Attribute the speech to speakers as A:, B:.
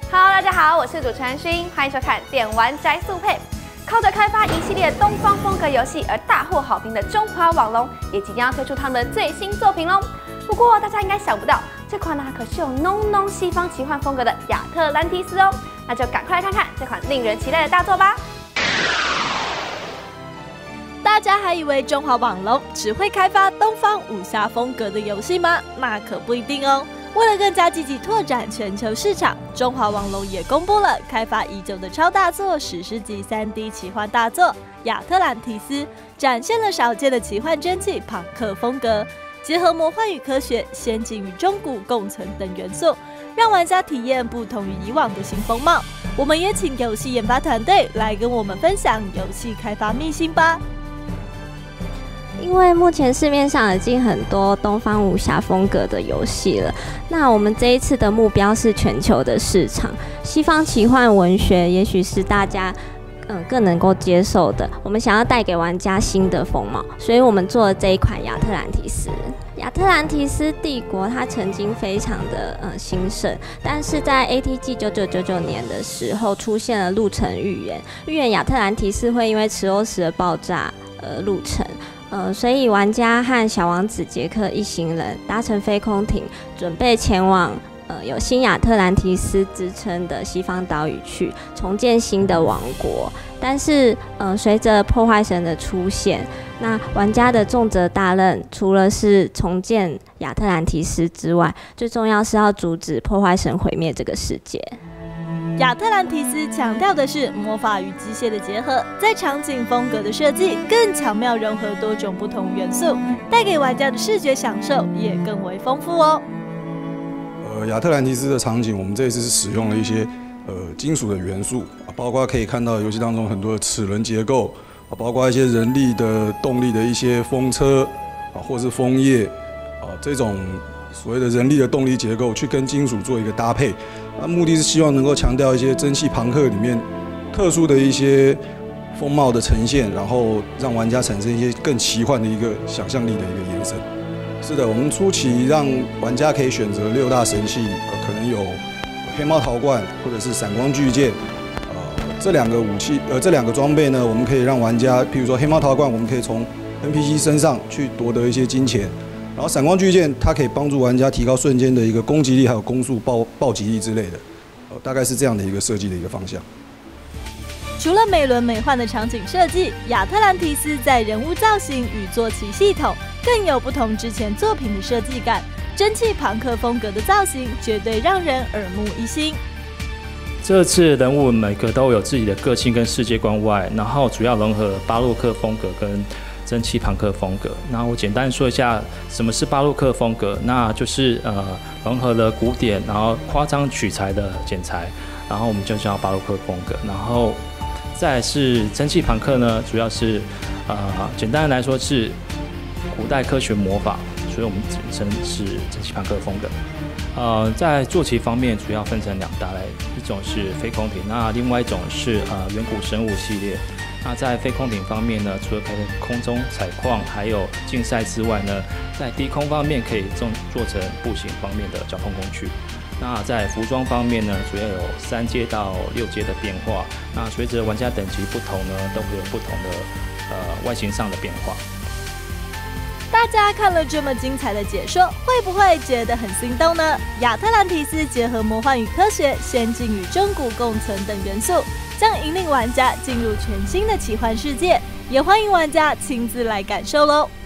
A: Hello， 大家好，我是主持人勋，欢迎收看《电玩宅速配》。靠着开发一系列东方风格游戏而大获好评的中华网龙，也即将要推出他们的最新作品喽。不过大家应该想不到，这款呢可是有浓浓西方奇幻风格的亚特兰蒂斯哦。那就赶快来看看这款令人期待的大作吧。
B: 大家还以为中华网龙只会开发东方武侠风格的游戏吗？那可不一定哦。为了更加积极拓展全球市场，中华网龙也公布了开发已久的超大作史诗级 3D 奇幻大作《亚特兰蒂斯》，展现了少见的奇幻蒸汽朋克风格，结合魔幻与科学、仙境与中古共存等元素，让玩家体验不同于以往的新风貌。我们也请游戏研发团队来跟我们分享游戏开发秘辛吧。
C: 因为目前市面上已经很多东方武侠风格的游戏了，那我们这一次的目标是全球的市场，西方奇幻文学也许是大家更能够接受的。我们想要带给玩家新的风貌，所以我们做了这一款亚特兰蒂斯。亚特兰蒂斯帝国它曾经非常的兴盛，但是在 ATG 9999年的时候出现了陆程预言，预言亚特兰蒂斯会因为池欧石的爆炸陆程。所以玩家和小王子杰克一行人搭乘飞空艇，准备前往有新亚特兰蒂斯之称的西方岛屿去重建新的王国。但是随着破坏神的出现，那玩家的重责大任除了是重建亚特兰蒂斯之外，最重要是要阻止破坏神毁灭这个世界。
B: 亚特兰蒂斯强调的是魔法与机械的结合，在场景风格的设计更巧妙融合多种不同元素，带给玩家的视觉享受也更为丰富哦。
D: 亚特兰蒂斯的场景，我们这一次是使用了一些金属的元素，包括可以看到游戏当中很多的齿轮结构，包括一些人力的动力的一些风车或是枫叶这种所谓的人力的动力结构，去跟金属做一个搭配。那目的是希望能够强调一些蒸汽朋克里面特殊的一些风貌的呈现，然后让玩家产生一些更奇幻的一个想象力的一个延伸。是的，我们初期让玩家可以选择6大神器，可能有黑猫陶罐或者是闪光巨剑，这两个武器，这两个装备呢，我们可以让玩家，譬如说黑猫陶罐，我们可以从 NPC 身上去夺得一些金钱。然后闪光巨剑，它可以帮助玩家提高瞬间的一个攻击力，还有攻速、暴击力之类的，大概是这样的一个设计的一个方向。
B: 除了美轮美奂的场景设计，亚特兰蒂斯在人物造型与坐骑系统更有不同之前作品的设计感，蒸汽朋克风格的造型绝对让人耳目一新。
E: 这次人物每个都有自己的个性跟世界观外，然后主要融合巴洛克风格跟蒸汽朋克风格。那我简单说一下什么是巴洛克风格，那就是融合了古典然后夸张取材的剪裁，然后我们就叫巴洛克风格。然后再来是蒸汽朋克呢，主要是简单的来说是古代科学魔法，所以我们简称是蒸汽朋克风格。在坐骑方面主要分成2大类，一种是飞空艇，那另外一种是远古生物系列。那在飞空艇方面呢，除了可以空中采矿还有竞赛之外呢，在低空方面可以做成步行方面的交通工具。那在服装方面呢，主要有3阶到6阶的变化。那随着玩家等级不同呢，都会有不同的外形上的变化。
B: 大家看了这么精彩的解说，会不会觉得很心动呢？亚特兰蒂斯结合魔幻与科学、仙境与中古共存等元素，将引领玩家进入全新的奇幻世界，也欢迎玩家亲自来感受喽。